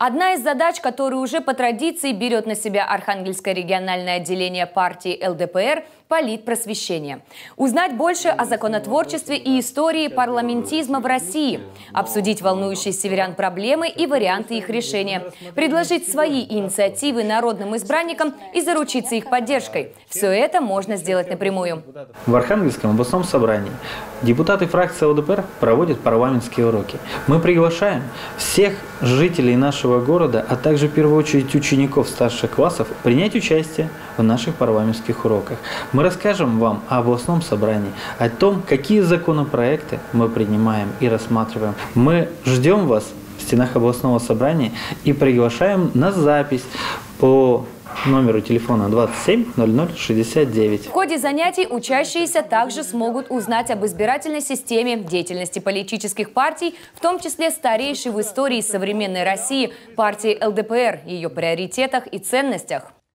Одна из задач, которую уже по традиции берет на себя Архангельское региональное отделение партии ЛДПР – политпросвещение. Узнать больше о законотворчестве и истории парламентизма в России, обсудить волнующие северян проблемы и варианты их решения, предложить свои инициативы народным избранникам и заручиться их поддержкой. Все это можно сделать напрямую. В Архангельском областном собрании депутаты фракции ЛДПР проводят парламентские уроки. Мы приглашаем всех жителей нашего города, а также в первую очередь учеников старших классов принять участие в наших парламентских уроках. Мы расскажем вам о областном собрании, о том, какие законопроекты мы принимаем и рассматриваем. Мы ждем вас в стенах областного собрания и приглашаем на запись по номеру телефона 27 00 69. В ходе занятий учащиеся также смогут узнать об избирательной системе, деятельности политических партий, в том числе старейшей в истории современной России партии ЛДПР, ее приоритетах и ценностях.